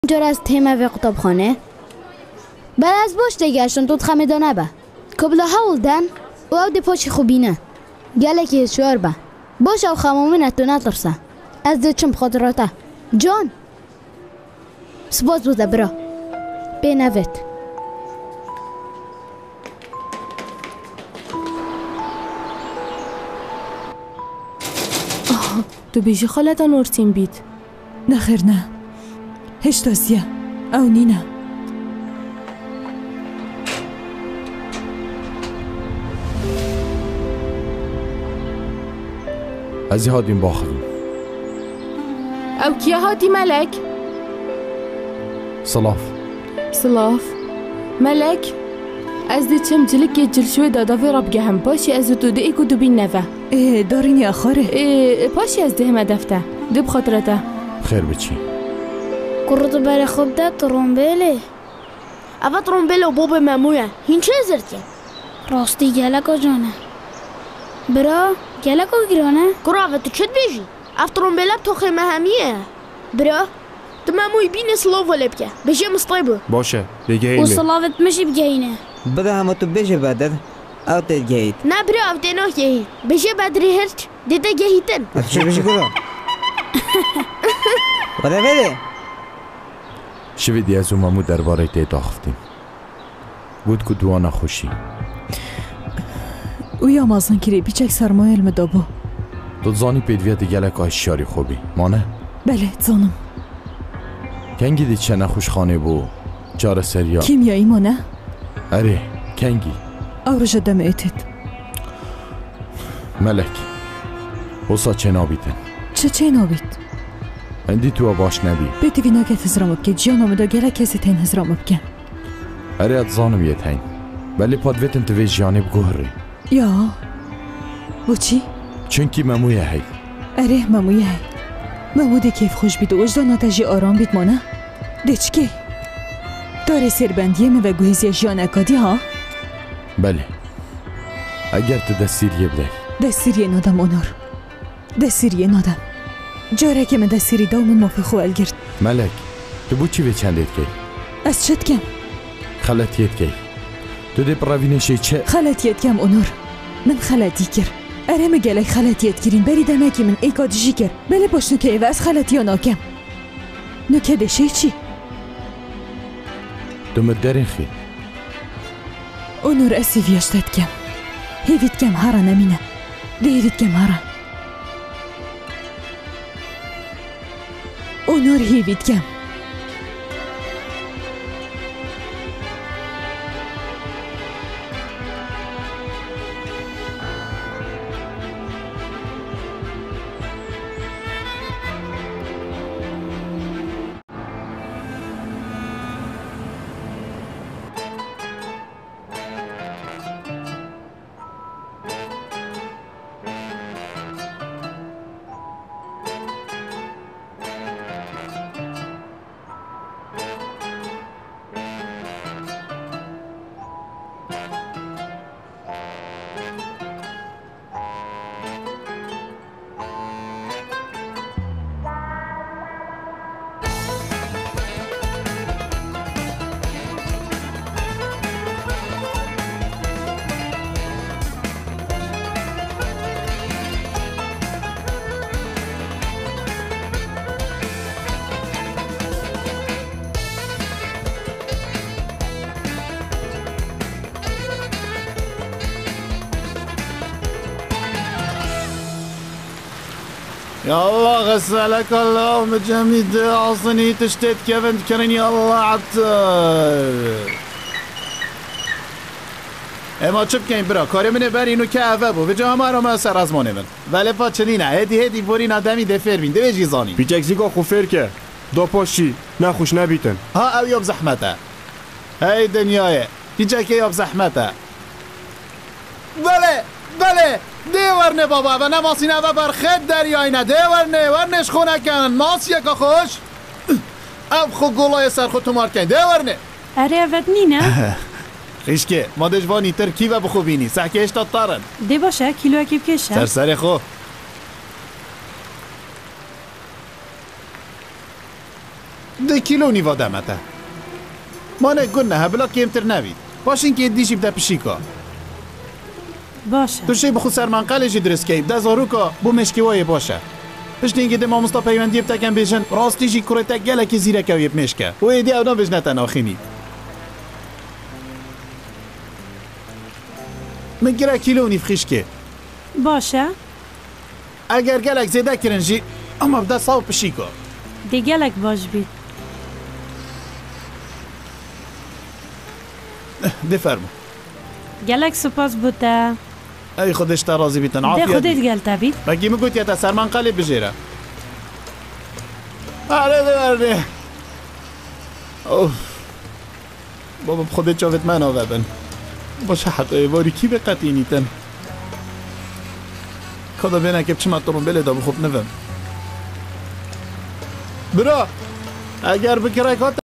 اینجا از تیمه و کتابخانه بعد از باش دیگرشون تو خمیدانه با کبلا هولدن و او دی پاچی خوبینه گله که شوار با باش او خمومی نتو نترسه از دی چم خاطراته جان سپاس بوده برا بینوید تو بیشی خالتا نورتین بید نخیر نه هشتاسیه او نینه ازی هادیم باخریم او کیا هادی ملک؟ صلاف ملک از دی چم جلک یه جلشوی دادا و رب گهم پاشی از تو دی ایکو دو بین نوه دارینی آخاره پاشی از دی همه دفته دی بخاطرته خیر بچی کرده برای خوب ده ترومبیله اوه ترومبیله و باب ممویه هین چه زرد راستی گلکا جانه برا گلکا گرانه کرا اوه تو چد بیجی اف ترومبیله تو خیمه همیه برا تو مموی بین سلاو ولی بکه بشه مستایبو باشه بگه ایلی و صلاوت مشی بگهینه بده همه تو بشه بدر او تید گهید نه برا او تیناه گهید بشه بدری هرچ دیده گهیدن چه بشه کرا بده بده شویدی از اون ممو درباره تی داختیم بود که دوانا خوشی او یا مازن کری بیچک سرمایه علم دابو تو زانی پیدویت گلک آشیاری خوبی مانه؟ بله زانم کنگی دی چه نخوش خانه بو جار سریا کیمیایی مانه؟ اره کنگی او رجا دم ایتید ملک بوسا چه نابیتن چه نابید؟ اندی تو باش نبی بیتی وی ناگت هزرام بکن جانم دا گله کسی تین هزرام بکن اره ات زانم یه تین ولی پادویتن تو ویج جانب گوهره یا بو چی؟ چونکی ممویه هی اره ممویه هی مموده کیف خوش بید و وجداناتا جی آرام بید مانه؟ دیچکی؟ داره سربندیه مو و گوهیزی جیان اکادی ها؟ بله اگر تو دستیریه بده دستیریه نادم اونور دستیریه نادم جاره که من دستیری داومون مافی خوال گرد ملک تو بو چی به چندت کی؟ از چت کم؟ خلطیت کی تو دی براوینشی چه؟ خلطیت کم اونور من خلطی کرد اره مگلک خلطیت گیرین بری دمکی من ایکادیجی کرد بله باش نکه ایوه از خلطیا ناکم نکه دشه چی؟ تو مدرین خی اونور اسی ویاشتت کم هیوید کم هارا نمینه ده هیوید کم هارا اونور هیوید کم يالله غسلك الله مجمد عصني تشتت كيف تكرني الله عطر اما چه بکنیم برا کاری منه بر اینو که اوه بو وجه همه را من سر از مانه من ولی پا چنینه هدی بورین آدمی دفر بین دوی جیزانی پیچک زیگا خوفر که دو پاشی نخوش نبیتن ها او یاب زحمته هی دنیای پیچک یاب زحمته بله دیورنه بابا و نماسینه و برخد دریایینه دیورنه ورنش خونه کن ماس یکا خوش او خو گلای سر خود تو مارکن دیورنه اره اود نینه خیشکه ما دجوانی ترکی و بخوبینی سحکه اشتا تارن دی باشه کیلو اکیب کشه سر خو کیلو نیوا دمته مانه گونه هبلا کمتر نوید باشین که دیشی بده پشیکا باشه تو شی بخود سرمنقل جی درست که ده زاروکا بو مشکیوای باشه پشت اینکه ده مامستا پیوندی بتکن بیشن راستی جی کرتا گله که زیره که ویب مشکه و ایدی اونا بجنتن آخینی من گره کیلو نیف خیشکه باشه اگر گلک زیده کرن جی اما بده صاحب پشیکا دیگه لک باش بید بفرمو گلک سپاس بوده ای خودش تا راضی بیتن ده عافیت خودت بی گلتا بید بگی میگوید یا تا سرمان قلی بجیره آره ببرنه اوه بابا خودت جاوت من آوردن باشه حتی ایواری کی به قطعی نیتن کدا بینه که بچه مطورون بله دا بخوب نوم برا اگر بکره که